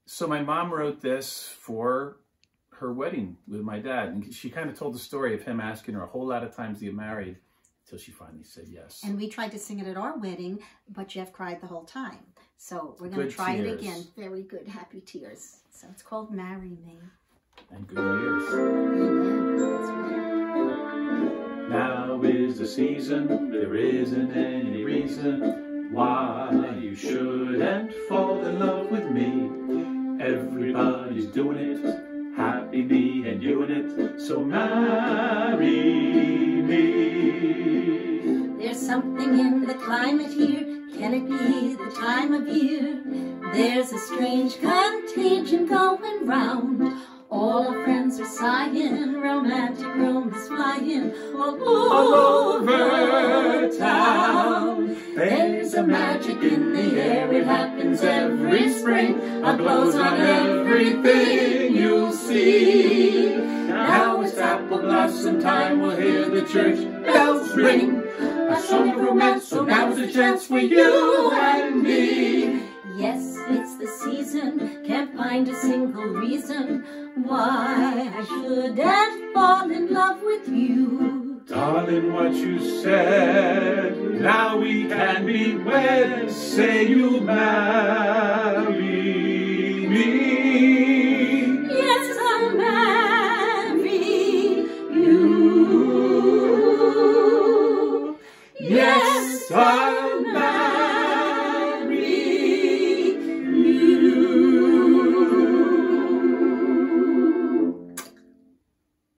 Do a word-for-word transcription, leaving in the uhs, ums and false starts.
so my mom wrote this for her wedding with my dad. And she kind of told the story of him asking her a whole lot of times to get married until she finally said yes. And we tried to sing it at our wedding, but Geoff cried the whole time. So we're going to try tears. it again. Very good, happy tears. So it's called Marry Me. And good years. Amen. That's right. Now is the season, there isn't any reason why you shouldn't fall in love with me. Everybody's doing it, happy me and you in it, so marry me. There's something in the climate here, can it be the time of year? There's a strange contagion going round. All our friends are sighing, romantic rumors flying all over town. There's a magic in the air, it happens every spring. A glow's on everything you'll see. Now it's apple blossom time, we'll hear the church bells ring. A song of romance, so now's a chance for you and me. Yes, it's the season, can't find a single reason why I shouldn't fall in love with you. Darling, what you said, now we can be wed. Say you marry me. Yes, I'll marry you. Yes, I'll